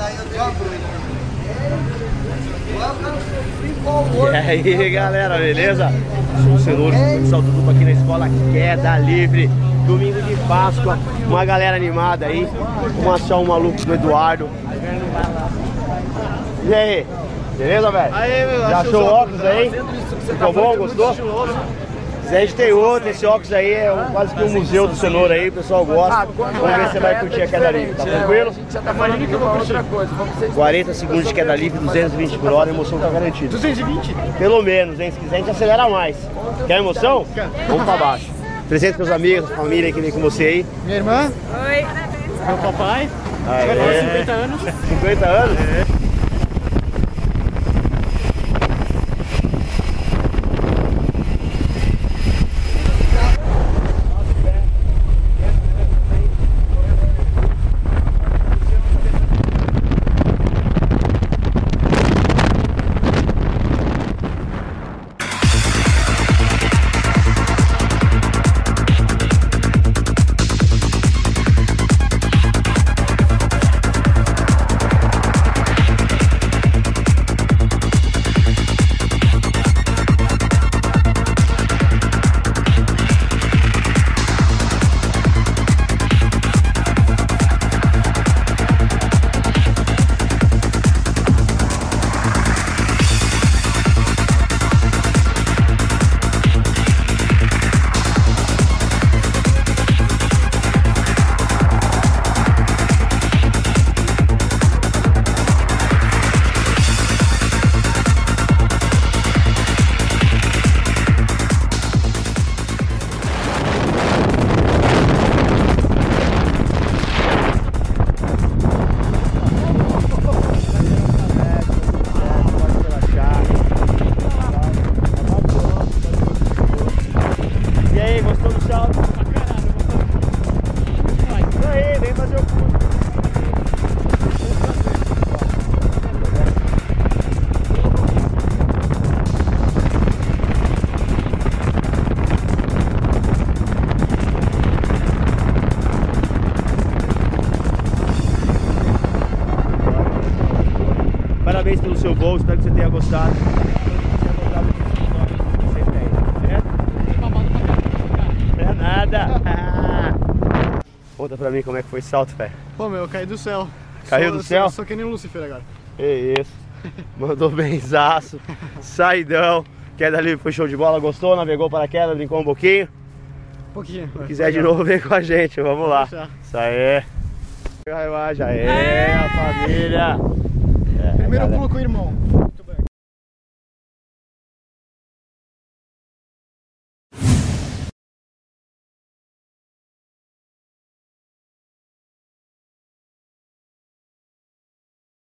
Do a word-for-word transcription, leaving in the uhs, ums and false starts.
E aí galera, beleza? Sou o Cenouro, pessoal do grupo aqui na escola Queda Livre. Domingo de Páscoa, uma galera animada aí. Vamos achar um maluco do Eduardo. E aí? Beleza, velho? Já achou o óculos aí? Ficou bom? Gostou? A gente tem outro, esse óculos aí é quase que um museu do Cenouro aí, o pessoal gosta. Vamos ver se você vai curtir a queda livre, tá tranquilo? Imagina que eu vou curtir outra coisa. quarenta segundos de queda livre, duzentos e vinte por hora, a emoção tá garantida. duzentos e vinte? Pelo menos, hein? Se quiser a gente acelera mais. Quer emoção? Vamos pra baixo. Presente com os amigos, a família que vem com você aí. Minha irmã? Oi. Meu papai? Aê. cinquenta anos. cinquenta anos? É. Parabéns pelo seu voo, espero que você tenha gostado. Não é nada. Conta pra mim como é que foi esse salto, velho. Pô, meu, eu caí do céu. Caiu sou, do céu? Sou, sou que nem o Lucifer agora. É isso. Mandou benzaço. Saidão. Queda livre, foi show de bola. Gostou? Navegou para a queda, brincou um pouquinho? Um pouquinho. Se quiser de novo, vem com a gente. Vamos lá. Isso aí. Já é, a família. Primeiro eu pulo com o irmão.